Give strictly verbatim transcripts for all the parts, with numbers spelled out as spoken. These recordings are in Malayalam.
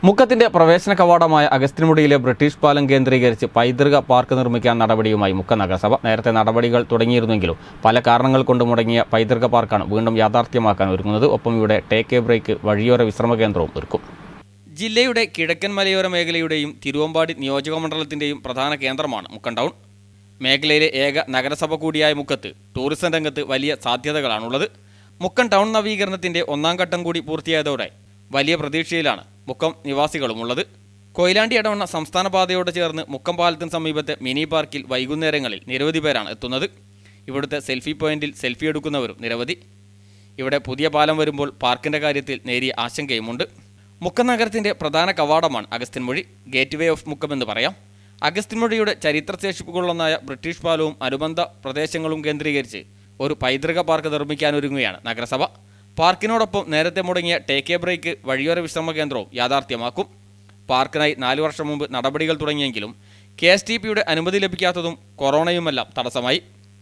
മുക്കത്തിന്റെ പ്രവേശന കവാടമായ അഗസ്ത്യൻമുടിയിലെ ബ്രിട്ടീഷ് പാലം കേന്ദ്രീകരിച്ച് പൈതൃക പാർക്ക് നിർമ്മിക്കാൻ നടപടിയുമായി മുക്കം നഗരസഭ. നേരത്തെ നടപടികൾ തുടങ്ങിയിരുന്നെങ്കിലും പല കാരണങ്ങൾ കൊണ്ട് മുടങ്ങിയ പൈതൃക പാർക്കാണ് വീണ്ടും യാഥാർത്ഥ്യമാക്കാൻ ഒരുങ്ങുന്നത്. ഒപ്പം ഇവിടെ ടേക്ക് എ ബ്രേക്ക് വഴിയോര വിശ്രമ കേന്ദ്രവും ഒരുക്കും. ജില്ലയുടെ കിഴക്കൻ മലയോര മേഖലയുടെയും തിരുവമ്പാടി നിയോജകമണ്ഡലത്തിന്റെയും പ്രധാന കേന്ദ്രമാണ് മുക്കം ടൗൺ. മേഖലയിലെ ഏക നഗരസഭ കൂടിയായ മുക്കത്ത് ടൂറിസം രംഗത്ത് വലിയ സാധ്യതകളാണുള്ളത്. മുക്കം ടൗൺ നവീകരണത്തിന്റെ ഒന്നാം ഘട്ടം കൂടി പൂർത്തിയായതോടെ വലിയ പ്രതീക്ഷയിലാണ് മുക്കം നിവാസികളുമുള്ളത്. കൊയിലാണ്ടി ഇടവണ്ണ സംസ്ഥാന പാതയോട് ചേർന്ന് മുക്കം പാലത്തിന് സമീപത്തെ മിനി പാർക്കിൽ വൈകുന്നേരങ്ങളിൽ നിരവധി പേരാണ് എത്തുന്നത്. ഇവിടുത്തെ സെൽഫി പോയിന്റിൽ സെൽഫി എടുക്കുന്നവരും നിരവധി. ഇവിടെ പുതിയ പാലം വരുമ്പോൾ പാർക്കിന്റെ കാര്യത്തിൽ നേരിയ ആശങ്കയുമുണ്ട്. മുക്കം നഗരത്തിന്റെ പ്രധാന കവാടമാണ് Agasthyanmuzhi, gateway of Mukkam എന്ന് പറയാം. അഗസ്ത്യൻമുഴിയുടെ ചരിത്രശേഷിപ്പുകളൊന്നായ ബ്രിട്ടീഷ് പാലവും അനുബന്ധ പ്രദേശങ്ങളും കേന്ദ്രീകരിച്ച് ഒരു പൈതൃക പാർക്ക് നിർമ്മിക്കാനൊരുങ്ങുകയാണ് നഗരസഭ. പാർക്കിനോടൊപ്പം നേരത്തെ മുടങ്ങിയ ടേക്ക് എ ബ്രേക്ക് വഴിയോര വിശ്രമ കേന്ദ്രവും യാഥാർത്ഥ്യമാക്കും. പാർക്കിനായി നാലു വർഷം മുമ്പ് നടപടികൾ തുടങ്ങിയെങ്കിലും കെ എസ് ടി പിയുടെ അനുമതി ലഭിക്കാത്തതും കൊറോണയുമെല്ലാം തടസ്സമായി.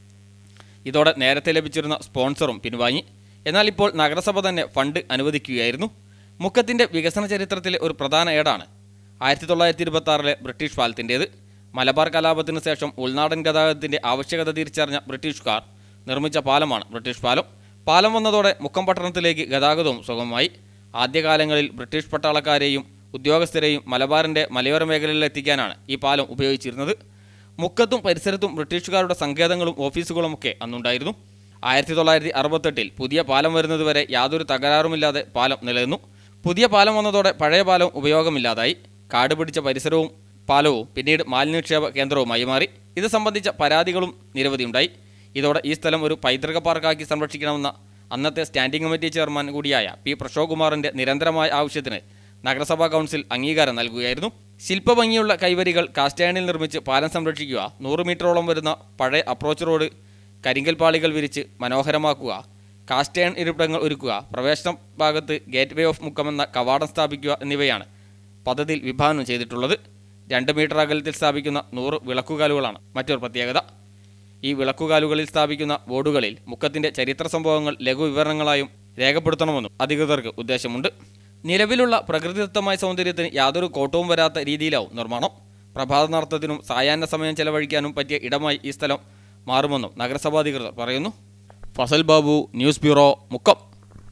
ഇതോടെ നേരത്തെ ലഭിച്ചിരുന്ന സ്പോൺസറും പിൻവാങ്ങി. എന്നാൽ ഇപ്പോൾ നഗരസഭ തന്നെ ഫണ്ട് അനുവദിക്കുകയായിരുന്നു. മുക്കത്തിൻ്റെ വികസന ചരിത്രത്തിലെ ഒരു പ്രധാന ഏടാണ് ആയിരത്തി തൊള്ളായിരത്തി ഇരുപത്തി ആറിലെ ബ്രിട്ടീഷ് പാലത്തിൻ്റേത്. മലബാർ കലാപത്തിന് ശേഷം ഉൾനാടൻ ഗതാഗതത്തിൻ്റെ ആവശ്യകത തിരിച്ചറിഞ്ഞ ബ്രിട്ടീഷുകാർ നിർമ്മിച്ച പാലമാണ് ബ്രിട്ടീഷ് പാലം. പാലം വന്നതോടെ മുക്കം പട്ടണത്തിലേക്ക് ഗതാഗതവും സുഗമമായി. ആദ്യകാലങ്ങളിൽ ബ്രിട്ടീഷ് പട്ടാളക്കാരെയും ഉദ്യോഗസ്ഥരെയും മലബാറിൻ്റെ മലയോര മേഖലയിൽ എത്തിക്കാനാണ് ഈ പാലം ഉപയോഗിച്ചിരുന്നത്. മുക്കത്തും പരിസരത്തും ബ്രിട്ടീഷുകാരുടെ സങ്കേതങ്ങളും ഓഫീസുകളുമൊക്കെ അന്നുണ്ടായിരുന്നു. ആയിരത്തി തൊള്ളായിരത്തി അറുപത്തെട്ടിൽ പുതിയ പാലം വരുന്നതുവരെ യാതൊരു തകരാറുമില്ലാതെ പാലം നിലനിന്നു. പുതിയ പാലം വന്നതോടെ പഴയ പാലം ഉപയോഗമില്ലാതായി. കാട് പിടിച്ച പരിസരവും പാലവും പിന്നീട് മാലിന്യനിക്ഷേപ കേന്ദ്രവുമായി മാറി. ഇത് സംബന്ധിച്ച പരാതികളും നിരവധിയുണ്ടായി. ഇതോടെ ഈ സ്ഥലം ഒരു പൈതൃക പാർക്കാക്കി സംരക്ഷിക്കണമെന്ന അന്നത്തെ സ്റ്റാൻഡിംഗ് കമ്മിറ്റി ചെയർമാൻ കൂടിയായ പി പ്രശോകുമാറിൻ്റെ നിരന്തരമായ ആവശ്യത്തിന് നഗരസഭാ കൗൺസിൽ അംഗീകാരം നൽകുകയായിരുന്നു. ശില്പഭംഗിയുള്ള കൈവരികൾ കാസ്റ്റേണിൽ നിർമ്മിച്ച് പാലം സംരക്ഷിക്കുക, നൂറ് മീറ്ററോളം വരുന്ന പഴയ അപ്രോച്ച് റോഡ് കരിങ്കൽ പാളികൾ വിരിച്ച് മനോഹരമാക്കുക, കാസ്റ്റേൺ ഇരിപ്പിടങ്ങൾ ഒരുക്കുക, പ്രവേശന ഭാഗത്ത് ഗേറ്റ് വേ ഓഫ് മുക്കം എന്ന കവാടം സ്ഥാപിക്കുക എന്നിവയാണ് പദ്ധതിയിൽ വിഭാവനം ചെയ്തിട്ടുള്ളത്. രണ്ട് മീറ്റർ അകലത്തിൽ സ്ഥാപിക്കുന്ന നൂറ് വിളക്കുകാലുകളാണ് മറ്റൊരു പ്രത്യേകത. ഈ വിളക്കുകാലുകളിൽ സ്ഥാപിക്കുന്ന ബോർഡുകളിൽ മുക്കത്തിൻ്റെ ചരിത്ര സംഭവങ്ങൾ ലഘുവിവരണങ്ങളായും രേഖപ്പെടുത്തണമെന്നും അധികൃതർക്ക് ഉദ്ദേശമുണ്ട്. നിലവിലുള്ള പ്രകൃതിദത്തമായ സൗന്ദര്യത്തിന് യാതൊരു കോട്ടവും വരാത്ത രീതിയിലാവും നിർമ്മാണം. പ്രഭാത നടത്തത്തിനും സായാഹ്ന സമയം ചെലവഴിക്കാനും പറ്റിയ ഇടമായി ഈ സ്ഥലം മാറുമെന്നും നഗരസഭാധികൃതർ പറയുന്നു. Fazal Babu, news bureau, Mukkam.